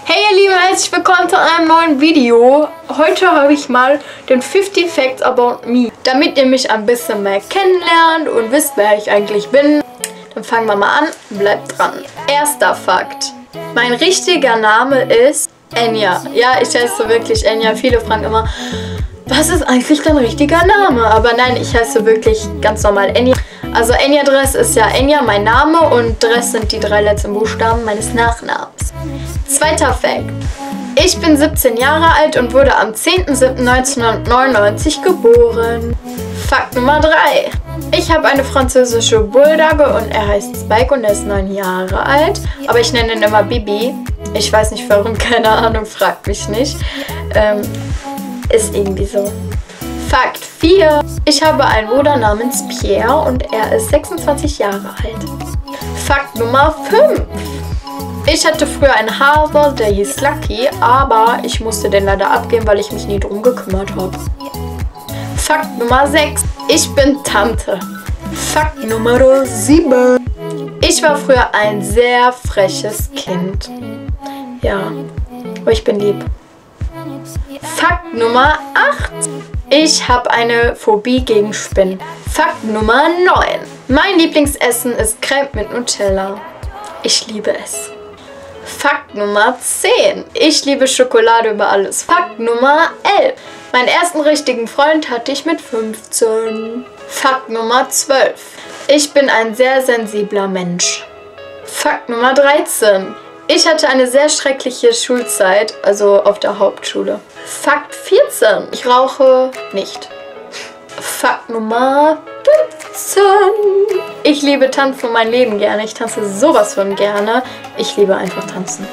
Hey ihr Lieben, herzlich willkommen zu einem neuen Video. Heute habe ich mal den 50 Facts About Me. Damit ihr mich ein bisschen mehr kennenlernt und wisst, wer ich eigentlich bin, dann fangen wir mal an. Bleibt dran. Erster Fakt. Mein richtiger Name ist Enya. Ja, ich heiße wirklich Enya. Viele fragen immer, was ist eigentlich dein richtiger Name? Aber nein, ich heiße wirklich ganz normal Enya. Also Enya Dress ist ja Enya, mein Name, und Dress sind die 3 letzten Buchstaben meines Nachnamens. Zweiter Fact. Ich bin 17 Jahre alt und wurde am 10.07.1999 geboren. Fakt Nummer 3. Ich habe eine französische Bulldogge und er heißt Spike und er ist 9 Jahre alt. Aber ich nenne ihn immer Bibi. Ich weiß nicht warum, keine Ahnung, fragt mich nicht. Ist irgendwie so. Fakt 4. Ich habe einen Bruder namens Pierre und er ist 26 Jahre alt. Fakt Nummer 5. Ich hatte früher einen Hase, der hieß Lucky, aber ich musste den leider abgeben, weil ich mich nie drum gekümmert habe. Fakt Nummer 6. Ich bin Tante. Fakt Nummer 7. Ich war früher ein sehr freches Kind. Ja, aber ich bin lieb. Fakt Nummer 8. Ich habe eine Phobie gegen Spinnen. Fakt Nummer 9. Mein Lieblingsessen ist Crème mit Nutella. Ich liebe es. Fakt Nummer 10. Ich liebe Schokolade über alles. Fakt Nummer 11. Meinen ersten richtigen Freund hatte ich mit 15. Fakt Nummer 12. Ich bin ein sehr sensibler Mensch. Fakt Nummer 13. Ich hatte eine sehr schreckliche Schulzeit, also auf der Hauptschule. Fakt 14. Ich rauche nicht. Fakt Nummer 15. Ich liebe Tanzen mein Leben gerne. Ich tanze sowas von gerne. Ich liebe einfach tanzen.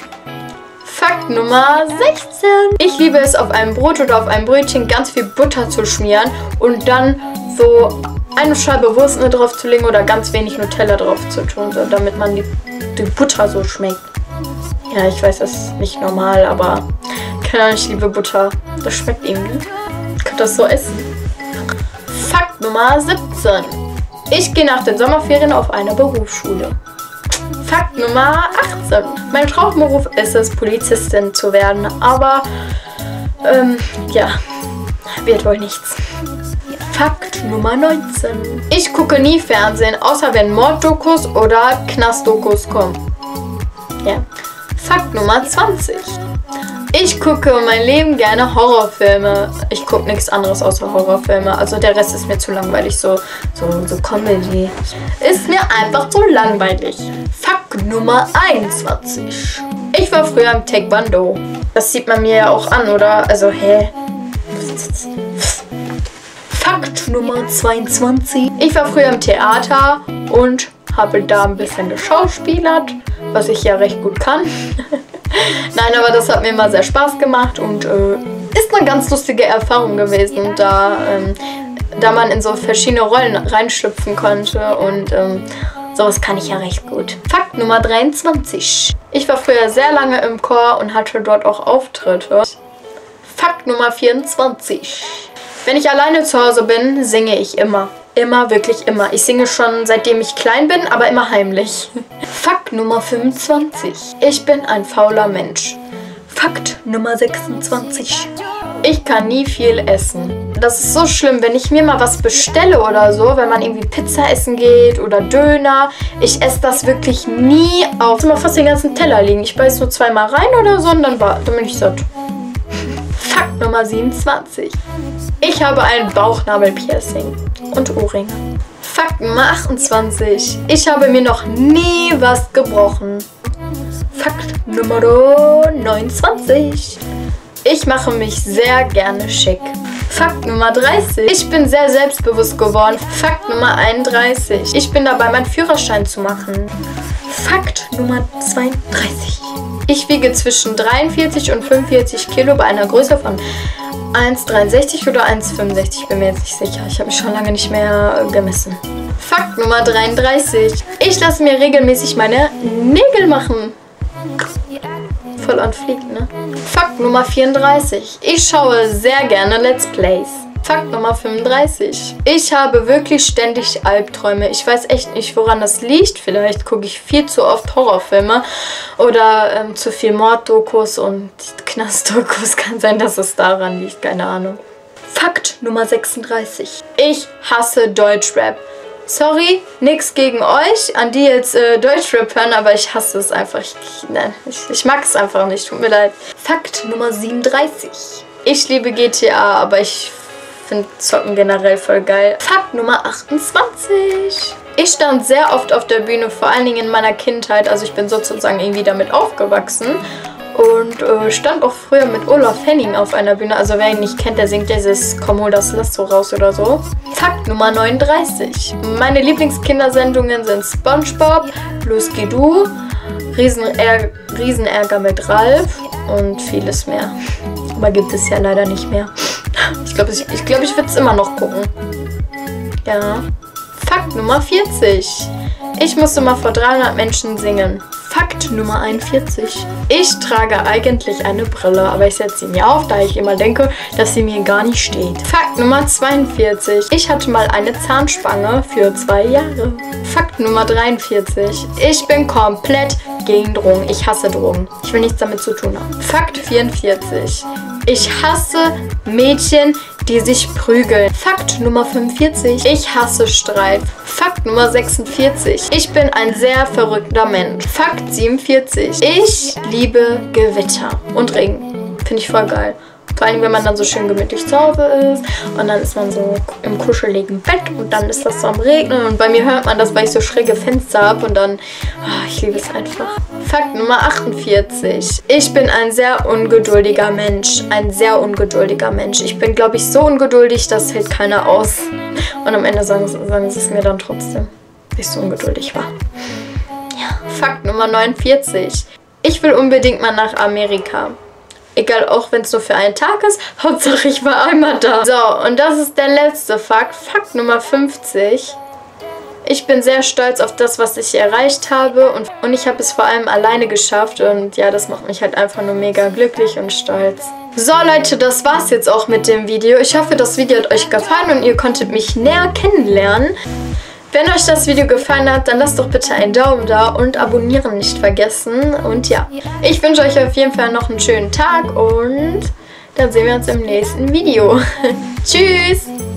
Fakt Nummer 16. Ich liebe es, auf einem Brot oder auf einem Brötchen ganz viel Butter zu schmieren und dann so eine Scheibe Wurst mit drauf zu legen oder ganz wenig Nutella drauf zu tun, so, damit man die Butter so schmeckt. Ja, ich weiß, das ist nicht normal, aber keine Ahnung, ich liebe Butter. Das schmeckt irgendwie. Ich könnte das so essen. Fakt Nummer 17. Ich gehe nach den Sommerferien auf eine Berufsschule. Fakt Nummer 18. Mein Traumberuf ist es, Polizistin zu werden, aber ja, wird wohl nichts. Fakt Nummer 19. Ich gucke nie Fernsehen, außer wenn Morddokus oder Knastdokus kommen. Ja. Fakt Nummer 20. Ich gucke mein Leben gerne Horrorfilme. Ich gucke nichts anderes außer Horrorfilme. Also der Rest ist mir zu langweilig. So Comedy. Ist mir einfach zu langweilig. Fakt Nummer 21. Ich war früher im Taekwondo. Das sieht man mir ja auch an, oder? Also, hä? Fakt Nummer 22. Ich war früher im Theater und habe da ein bisschen geschauspielert, was ich ja recht gut kann. Nein, aber das hat mir immer sehr Spaß gemacht und ist eine ganz lustige Erfahrung gewesen, da man in so verschiedene Rollen reinschlüpfen konnte und sowas kann ich ja recht gut. Fakt Nummer 23. Ich war früher sehr lange im Chor und hatte dort auch Auftritte. Fakt Nummer 24. Wenn ich alleine zu Hause bin, singe ich immer. Immer, wirklich immer. Ich singe schon seitdem ich klein bin, aber immer heimlich. Fakt Nummer 25. Ich bin ein fauler Mensch. Fakt Nummer 26. Ich kann nie viel essen. Das ist so schlimm, wenn ich mir mal was bestelle oder so, wenn man irgendwie Pizza essen geht oder Döner. Ich esse das wirklich nie auf. Ich muss immer fast den ganzen Teller liegen. Ich beiß nur 2-mal rein oder so und dann bin ich satt. Fakt Nummer 27. Ich habe ein Bauchnabelpiercing und Ohrringe. Fakt Nummer 28. Ich habe mir noch nie was gebrochen. Fakt Nummer 29. Ich mache mich sehr gerne schick. Fakt Nummer 30. Ich bin sehr selbstbewusst geworden. Fakt Nummer 31. Ich bin dabei, meinen Führerschein zu machen. Fakt Nummer 32. Ich wiege zwischen 43 und 45 Kilo bei einer Größe von 1,63 oder 1,65. Bin mir jetzt nicht sicher. Ich habe mich schon lange nicht mehr gemessen. Fakt Nummer 33. Ich lasse mir regelmäßig meine Nägel machen. Voll on fleek, ne? Fakt Nummer 34. Ich schaue sehr gerne Let's Plays. Fakt Nummer 35. Ich habe wirklich ständig Albträume. Ich weiß echt nicht, woran das liegt. Vielleicht gucke ich viel zu oft Horrorfilme oder zu viel Morddokus und Knastdokus. Kann sein, dass es daran liegt. Keine Ahnung. Fakt Nummer 36. Ich hasse Deutschrap. Sorry, nix gegen euch, an die jetzt Deutschrap hören, aber ich hasse es einfach. Ich mag es einfach nicht, tut mir leid. Fakt Nummer 37. Ich liebe GTA, aber ich finde Zocken generell voll geil. Fakt Nummer 28. Ich stand sehr oft auf der Bühne, vor allen Dingen in meiner Kindheit. Also ich bin sozusagen irgendwie damit aufgewachsen. Und stand auch früher mit Olaf Henning auf einer Bühne. Also wer ihn nicht kennt, der singt dieses Komm, hol das Lasso raus oder so. Fakt Nummer 39. Meine Lieblingskindersendungen sind SpongeBob, Los Gidou, Riesenärger mit Ralf und vieles mehr. Aber gibt es ja leider nicht mehr. Ich glaube, ich würde es immer noch gucken. Ja. Fakt Nummer 40. Ich musste mal vor 300 Menschen singen. Fakt Nummer 41. Ich trage eigentlich eine Brille, aber ich setze sie mir auf, da ich immer denke, dass sie mir gar nicht steht. Fakt Nummer 42. Ich hatte mal eine Zahnspange für 2 Jahre. Fakt Nummer 43. Ich bin komplett gegen Drogen. Ich hasse Drogen. Ich will nichts damit zu tun haben. Fakt 44. Ich hasse Mädchen, die sich prügeln. Fakt Nummer 45. Ich hasse Streit. Fakt Nummer 46. Ich bin ein sehr verrückter Mensch. Fakt 47. Ich liebe Gewitter und Regen. Finde ich voll geil. Vor allem, wenn man dann so schön gemütlich zu Hause ist und dann ist man so im kuscheligen Bett und dann ist das so am Regnen und bei mir hört man das, weil ich so schräge Fenster habe und dann, ich liebe es einfach. Fakt Nummer 48. Ich bin ein sehr ungeduldiger Mensch. Ein sehr ungeduldiger Mensch. Ich bin, glaube ich, so ungeduldig, das hält keiner aus. Und am Ende sagen sie es mir dann trotzdem, dass ich so ungeduldig war. Ja. Fakt Nummer 49. Ich will unbedingt mal nach Amerika. Egal, auch wenn es nur für einen Tag ist. Hauptsache, ich war einmal da. So, und das ist der letzte Fakt. Fakt Nummer 50. Ich bin sehr stolz auf das, was ich erreicht habe. Und ich habe es vor allem alleine geschafft. Und ja, das macht mich halt einfach nur mega glücklich und stolz. So, Leute, das war's jetzt auch mit dem Video. Ich hoffe, das Video hat euch gefallen und ihr konntet mich näher kennenlernen. Wenn euch das Video gefallen hat, dann lasst doch bitte einen Daumen da und abonnieren nicht vergessen. Und ja, ich wünsche euch auf jeden Fall noch einen schönen Tag und dann sehen wir uns im nächsten Video. Tschüss!